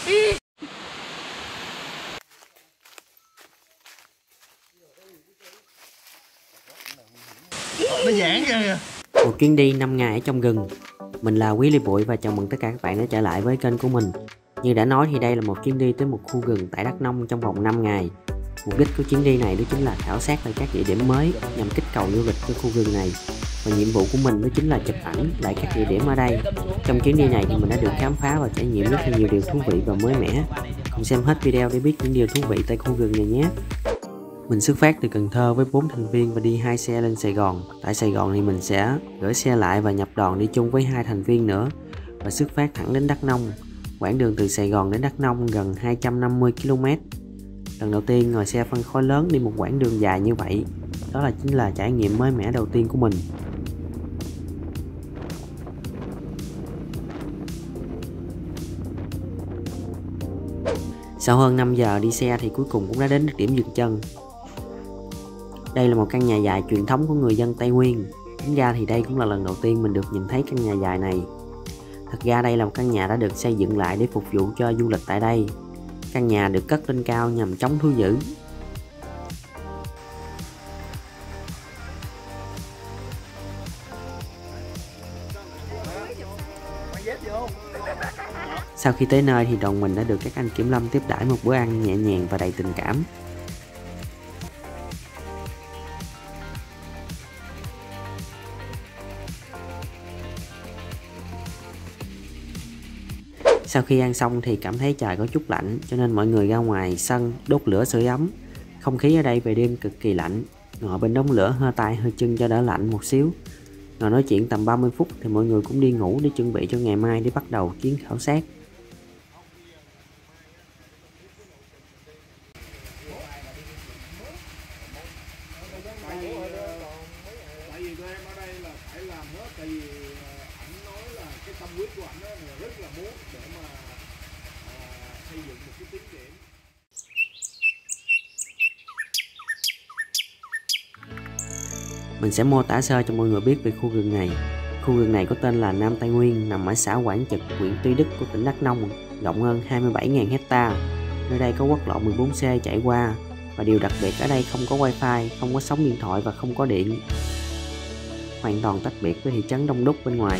Nó giãn ra kìa. Một chuyến đi 5 ngày ở trong rừng. Mình là Quý Ly Bụi và chào mừng tất cả các bạn đã trở lại với kênh của mình. Như đã nói thì đây là một chuyến đi tới một khu rừng tại Đắk Nông trong vòng 5 ngày. Mục đích của chuyến đi này đó chính là khảo sát lại các địa điểm mới nhằm kích cầu du lịch cho khu rừng này. Và nhiệm vụ của mình đó chính là chụp ảnh lại các địa điểm ở đây. Trong chuyến đi này thì mình đã được khám phá và trải nghiệm rất là nhiều điều thú vị và mới mẻ. Cùng xem hết video để biết những điều thú vị tại khu rừng này nhé. Mình xuất phát từ Cần Thơ với 4 thành viên và đi 2 xe lên Sài Gòn. Tại Sài Gòn thì mình sẽ gửi xe lại và nhập đoàn đi chung với 2 thành viên nữa và xuất phát thẳng đến Đắk Nông. Quãng đường từ Sài Gòn đến Đắk Nông gần 250 km. Lần đầu tiên ngồi xe phân khối lớn đi một quãng đường dài như vậy. Đó chính là trải nghiệm mới mẻ đầu tiên của mình. Sau hơn 5 giờ đi xe thì cuối cùng cũng đã đến điểm dừng chân. Đây là một căn nhà dài truyền thống của người dân Tây Nguyên. Tính ra thì đây cũng là lần đầu tiên mình được nhìn thấy căn nhà dài này. Thật ra đây là một căn nhà đã được xây dựng lại để phục vụ cho du lịch tại đây. Căn nhà được cất lên cao nhằm chống thú dữ. Sau khi tới nơi thì đoàn mình đã được các anh kiểm lâm tiếp đãi một bữa ăn nhẹ nhàng và đầy tình cảm. Sau khi ăn xong thì cảm thấy trời có chút lạnh cho nên mọi người ra ngoài sân đốt lửa sưởi ấm. Không khí ở đây về đêm cực kỳ lạnh. Ngồi bên đống lửa hơ tay hơ chân cho đỡ lạnh một xíu. Ngồi nói chuyện tầm 30 phút thì mọi người cũng đi ngủ để chuẩn bị cho ngày mai để bắt đầu chuyến khảo sát. Tại vì tụi em ở đây là phải làm hết, tại vì ảnh nói là cái tâm huyết của ảnh là rất là muốn để mà xây dựng một cái tín điểm. Mình sẽ mô tả sơ cho mọi người biết về khu rừng này. Khu rừng này có tên là Nam Tây Nguyên, nằm ở xã Quảng Trực, huyện Tuy Đức của tỉnh Đắk Nông, rộng hơn 27.000 hecta. Nơi đây có quốc lộ 14C chạy qua. Và điều đặc biệt ở đây không có wifi, không có sóng điện thoại và không có điện. Hoàn toàn tách biệt với thị trấn đông đúc bên ngoài.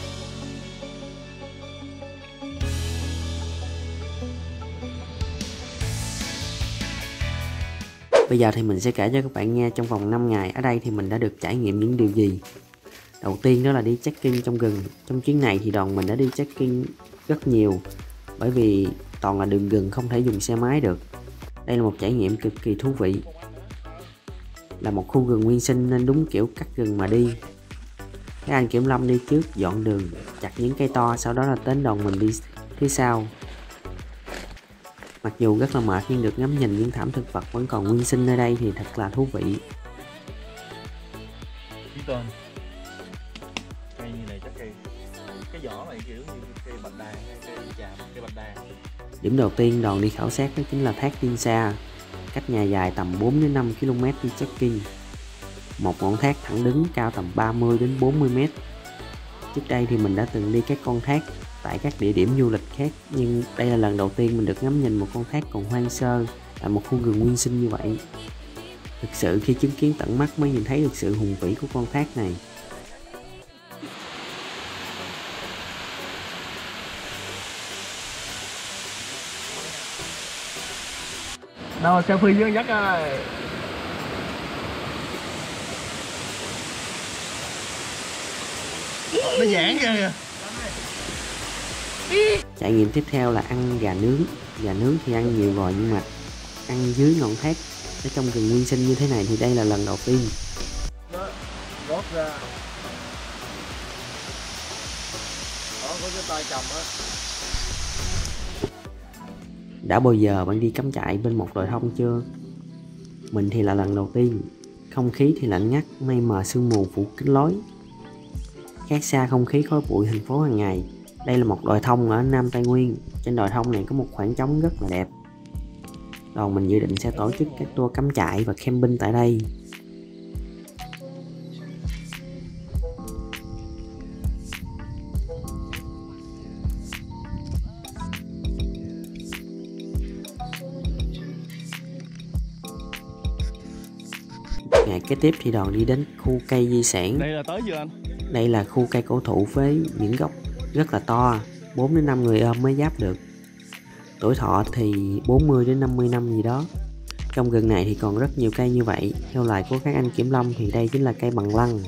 Bây giờ thì mình sẽ kể cho các bạn nghe trong vòng 5 ngày ở đây thì mình đã được trải nghiệm những điều gì. Đầu tiên đó là đi trekking trong rừng. Trong chuyến này thì đoàn mình đã đi trekking rất nhiều, bởi vì toàn là đường rừng không thể dùng xe máy được. Đây là một trải nghiệm cực kỳ thú vị. Là một khu rừng nguyên sinh nên đúng kiểu cắt rừng mà đi. Các anh kiểm lâm đi trước dọn đường, chặt những cây to, sau đó là đến đoàn mình đi phía sau. Mặc dù rất là mệt nhưng được ngắm nhìn những thảm thực vật vẫn còn nguyên sinh nơi đây thì thật là thú vị. Cây như này chắc cái vỏ này kiểu như cây bạch đàn hay cây chàm, cây bạch đàn. Điểm đầu tiên đoàn đi khảo sát đó chính là thác Tiên Sa, cách nhà dài tầm 4 đến 5 km đi trekking. Một ngọn thác thẳng đứng cao tầm 30 đến 40 m. Trước đây thì mình đã từng đi các con thác tại các địa điểm du lịch khác, nhưng đây là lần đầu tiên mình được ngắm nhìn một con thác còn hoang sơ tại một khu rừng nguyên sinh như vậy. Thực sự khi chứng kiến tận mắt mới nhìn thấy được sự hùng vĩ của con thác này. Đâu selfie với dắt ơi. Nó giãn ra kìa. Trải nghiệm tiếp theo là ăn gà nướng. Gà nướng thì ăn nhiều rồi nhưng mà ăn dưới ngọn thác ở trong rừng nguyên sinh như thế này thì đây là lần đầu tiên. Rót ra. Đó có cái tay cầm á. Đã bao giờ bạn đi cắm trại bên một đồi thông chưa? Mình thì là lần đầu tiên. Không khí thì lạnh ngắt, mây mờ sương mù phủ kín lối. Khác xa không khí khói bụi thành phố hàng ngày. Đây là một đồi thông ở Nam Tây Nguyên. Trên đồi thông này có một khoảng trống rất là đẹp. Đoàn mình dự định sẽ tổ chức các tour cắm trại và camping tại đây. Ngày kế tiếp thì đoàn đi đến khu cây di sản. Đây là tới chưa anh? Đây là khu cây cổ thụ với những gốc rất là to, 4 đến 5 người ôm mới giáp được. Tuổi thọ thì 40 đến 50 năm gì đó. Trong rừng này thì còn rất nhiều cây như vậy. Theo lời của các anh kiểm lâm thì đây chính là cây bằng lăng.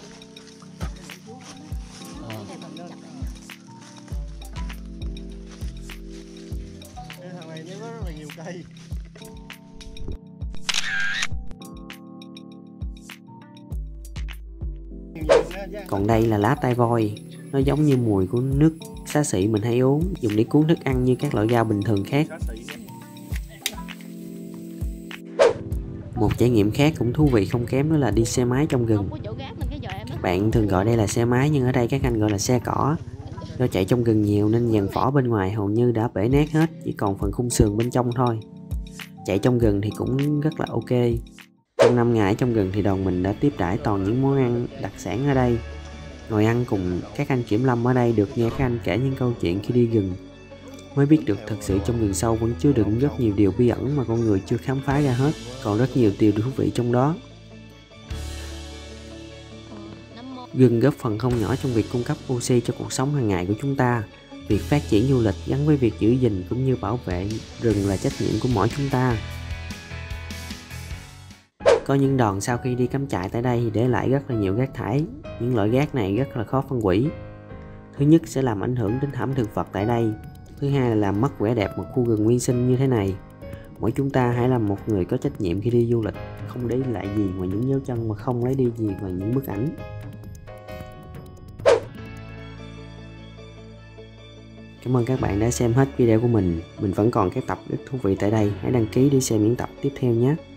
Thằng này nó rất là nhiều cây. Còn đây là lá tai voi. Nó giống như mùi của nước xá xị mình hay uống, dùng để cuốn thức ăn như các loại rau bình thường khác. Một trải nghiệm khác cũng thú vị không kém đó là đi xe máy trong rừng. Các bạn thường gọi đây là xe máy nhưng ở đây các anh gọi là xe cỏ. Do chạy trong rừng nhiều nên dàn vỏ bên ngoài hầu như đã bể nát hết, chỉ còn phần khung sườn bên trong thôi. Chạy trong rừng thì cũng rất là ok. Trong 5 ngày trong rừng thì đoàn mình đã tiếp đãi toàn những món ăn đặc sản ở đây. Ngồi ăn cùng các anh kiểm lâm ở đây được nghe các anh kể những câu chuyện khi đi rừng, mới biết được thật sự trong rừng sâu vẫn chứa đựng rất nhiều điều bí ẩn mà con người chưa khám phá ra hết, còn rất nhiều điều thú vị trong đó. Rừng góp phần không nhỏ trong việc cung cấp oxy cho cuộc sống hàng ngày của chúng ta. Việc phát triển du lịch gắn với việc giữ gìn cũng như bảo vệ rừng là trách nhiệm của mỗi chúng ta. Có những đoàn sau khi đi cắm trại tại đây thì để lại rất là nhiều rác thải. Những loại rác này rất là khó phân hủy. Thứ nhất sẽ làm ảnh hưởng đến thảm thực vật tại đây. Thứ hai là làm mất vẻ đẹp một khu rừng nguyên sinh như thế này. Mỗi chúng ta hãy là một người có trách nhiệm khi đi du lịch, không để lại gì ngoài những dấu chân mà không lấy đi gì ngoài những bức ảnh. Cảm ơn các bạn đã xem hết video của mình. Mình vẫn còn các tập rất thú vị tại đây. Hãy đăng ký để xem những tập tiếp theo nhé.